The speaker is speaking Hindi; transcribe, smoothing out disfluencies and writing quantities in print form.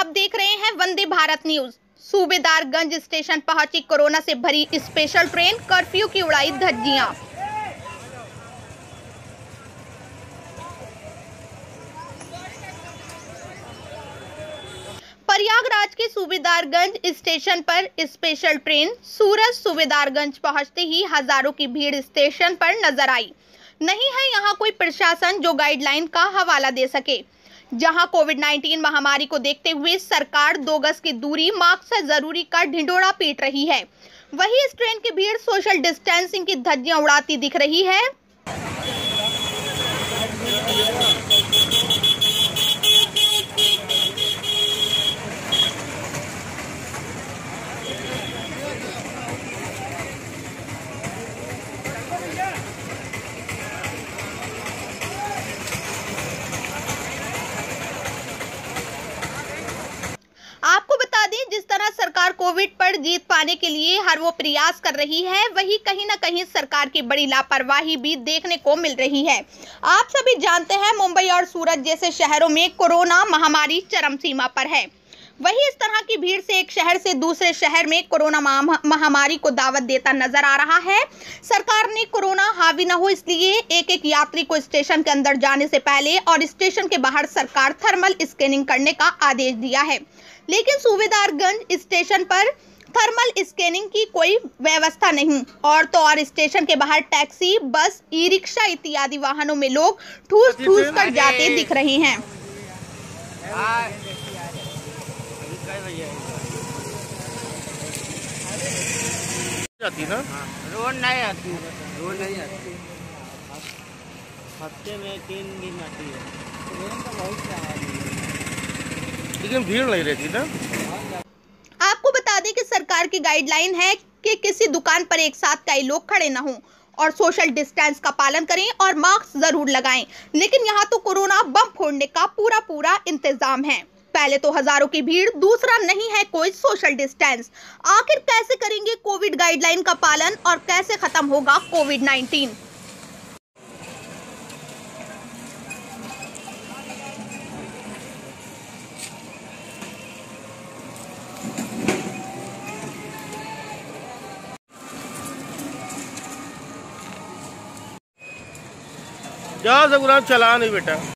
आप देख रहे हैं वंदे भारत न्यूज। सूबेदारगंज स्टेशन पहुंची कोरोना से भरी स्पेशल ट्रेन, कर्फ्यू की उड़ाई धज्जियां। प्रयागराज के सूबेदारगंज स्टेशन पर स्पेशल ट्रेन सूरत सूबेदारगंज पहुंचते ही हजारों की भीड़ स्टेशन पर नजर आई। नहीं है यहाँ कोई प्रशासन जो गाइडलाइन का हवाला दे सके। जहां कोविड-19 महामारी को देखते हुए सरकार 2 गज की दूरी, मास्क से जरूरी का ढिंढोरा पीट रही है, वही इस ट्रेन की भीड़ सोशल डिस्टेंसिंग की धज्जियां उड़ाती दिख रही है। आपको बता दें, जिस तरह सरकार कोविड पर जीत पाने के लिए हर वो प्रयास कर रही है, वही कहीं ना कहीं सरकार की बड़ी लापरवाही भी देखने को मिल रही है। आप सभी जानते हैं, मुंबई और सूरत जैसे शहरों में कोरोना महामारी चरम सीमा पर है। वही इस तरह की भीड़ से एक शहर से दूसरे शहर में कोरोना महामारी को दावत देता नजर आ रहा है। सरकार ने कोरोना हावी न हो इसलिए एक यात्री को स्टेशन के अंदर जाने से पहले और स्टेशन के बाहर सरकार थर्मल स्कैनिंग करने का आदेश दिया है, लेकिन सूबेदारगंज स्टेशन पर थर्मल स्कैनिंग की कोई व्यवस्था नहीं। और तो और स्टेशन के बाहर टैक्सी, बस, ई रिक्शा इत्यादि वाहनों में लोग ठूस कर जाते दिख रहे हैं। जाती ना? रोज नहीं आती, रोज नहीं आती, हफ्ते में 3 दिन आती है। ट्रेन तो बहुत लेकिन भीड़ नहीं रहती ना। आपको बता दें कि सरकार की गाइडलाइन है कि किसी दुकान पर एक साथ कई लोग खड़े न हों और सोशल डिस्टेंस का पालन करें और मास्क जरूर लगाएं, लेकिन यहाँ तो कोरोना बम फोड़ने का पूरा इंतजाम है। पहले तो हजारों की भीड़, दूसरा नहीं है कोई सोशल डिस्टेंस। आखिर कैसे करेंगे कोविड गाइडलाइन का पालन और कैसे खत्म होगा कोविड-19? जा सकुराम चला नहीं बेटा।